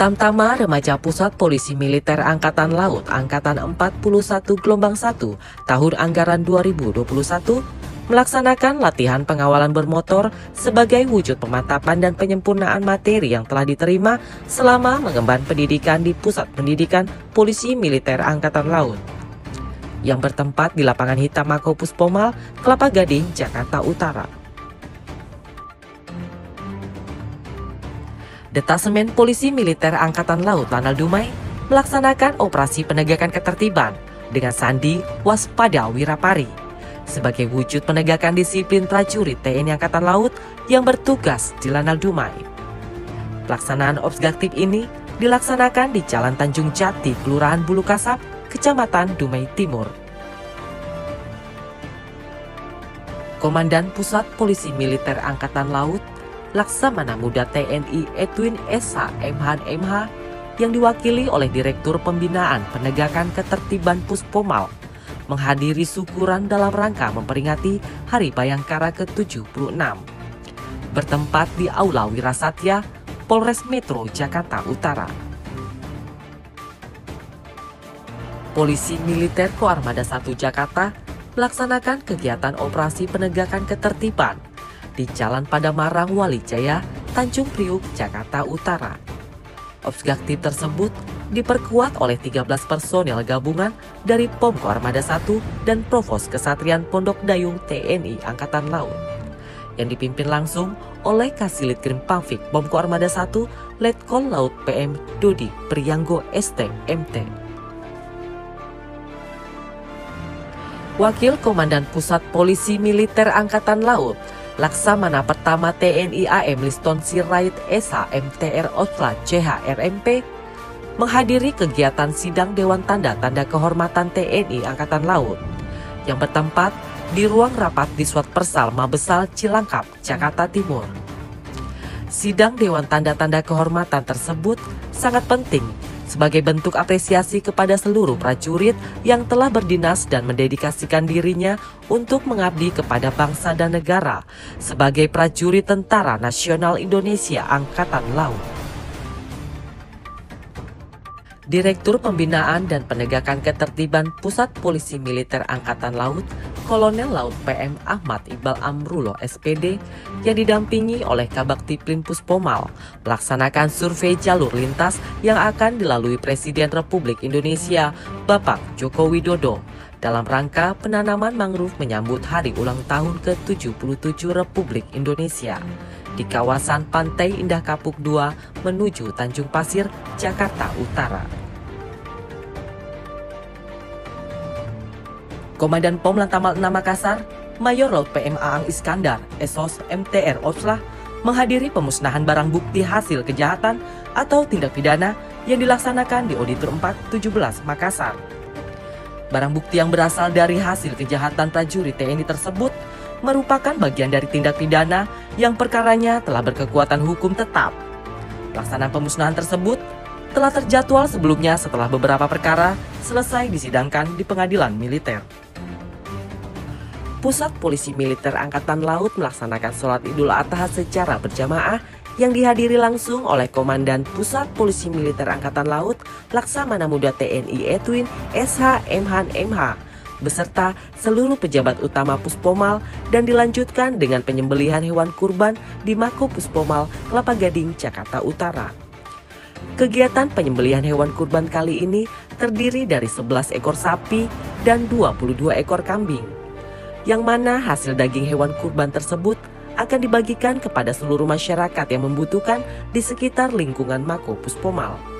Tamtama Remaja Pusat Polisi Militer Angkatan Laut Angkatan 41 Gelombang 1 tahun anggaran 2021 melaksanakan latihan pengawalan bermotor sebagai wujud pemantapan dan penyempurnaan materi yang telah diterima selama mengemban pendidikan di Pusat Pendidikan Polisi Militer Angkatan Laut yang bertempat di Lapangan Hitam Mako Puspomal, Kelapa Gading, Jakarta Utara. Detasemen Polisi Militer Angkatan Laut Lanal Dumai melaksanakan operasi penegakan ketertiban dengan sandi waspada wirapari sebagai wujud penegakan disiplin prajurit TNI Angkatan Laut yang bertugas di Lanal Dumai. Pelaksanaan obsgaktif ini dilaksanakan di Jalan Tanjung Jati, Kelurahan Bulu Kasab, Kecamatan Dumai Timur. Komandan Pusat Polisi Militer Angkatan Laut Laksamana Muda TNI Edwin S.H. MH yang diwakili oleh Direktur Pembinaan Penegakan Ketertiban Puspomal menghadiri syukuran dalam rangka memperingati Hari Bayangkara ke-76 bertempat di Aula Wirasatya Polres Metro Jakarta Utara. Polisi Militer Koarmada 1 Jakarta melaksanakan kegiatan operasi penegakan ketertiban di Jalan Padamarang Walijaya, Tanjung Priuk, Jakarta Utara. Obsgaktif tersebut diperkuat oleh 13 personel gabungan dari POM Koarmada 1 dan Provos Kesatrian Pondok Dayung TNI Angkatan Laut yang dipimpin langsung oleh Kasilit Krim Pamfik POM Koarmada 1 Letkol Laut PM Dodi Priyanggo ST MT. Wakil Komandan Pusat Polisi Militer Angkatan Laut Laksamana Pertama TNI AM Liston Sirait SH MTR Osla CH RMP menghadiri kegiatan sidang Dewan Tanda Kehormatan TNI Angkatan Laut yang bertempat di ruang rapat di Diswat Persal Mabesal Cilangkap, Jakarta Timur. Sidang Dewan Tanda Kehormatan tersebut sangat penting sebagai bentuk apresiasi kepada seluruh prajurit yang telah berdinas dan mendedikasikan dirinya untuk mengabdi kepada bangsa dan negara sebagai prajurit Tentara Nasional Indonesia Angkatan Laut. Direktur Pembinaan dan Penegakan Ketertiban Pusat Polisi Militer Angkatan Laut Kolonel Laut PM Ahmad Iqbal Amrullah SPD yang didampingi oleh Kabak Tiplin Puspomal melaksanakan survei jalur lintas yang akan dilalui Presiden Republik Indonesia Bapak Joko Widodo dalam rangka penanaman mangrove menyambut hari ulang tahun ke-77 Republik Indonesia di kawasan Pantai Indah Kapuk 2 menuju Tanjung Pasir, Jakarta Utara. Komandan POM Lantamal 6 Makassar, Mayor Laut PM Aang Iskandar, SOS MTR Oslah, menghadiri pemusnahan barang bukti hasil kejahatan atau tindak pidana yang dilaksanakan di Auditor 417 Makassar. Barang bukti yang berasal dari hasil kejahatan prajurit TNI tersebut merupakan bagian dari tindak pidana yang perkaranya telah berkekuatan hukum tetap. Pelaksanaan pemusnahan tersebut telah terjadwal sebelumnya setelah beberapa perkara selesai disidangkan di pengadilan militer. Pusat Polisi Militer Angkatan Laut melaksanakan sholat Idul Adha secara berjamaah yang dihadiri langsung oleh Komandan Pusat Polisi Militer Angkatan Laut Laksamana Muda TNI Edwin SH MH beserta seluruh pejabat utama Puspomal dan dilanjutkan dengan penyembelihan hewan kurban di Mako Puspomal, Kelapa Gading, Jakarta Utara. Kegiatan penyembelihan hewan kurban kali ini terdiri dari 11 ekor sapi dan 22 ekor kambing, yang mana hasil daging hewan kurban tersebut akan dibagikan kepada seluruh masyarakat yang membutuhkan di sekitar lingkungan Mako Puspomal.